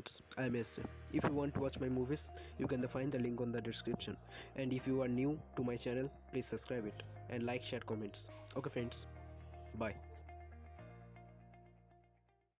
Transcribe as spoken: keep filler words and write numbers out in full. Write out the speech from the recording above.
friends, I am S. If you want to watch my movies, you can find the link on the description. And if you are new to my channel, please subscribe it and like, share, comments. Okay friends, bye.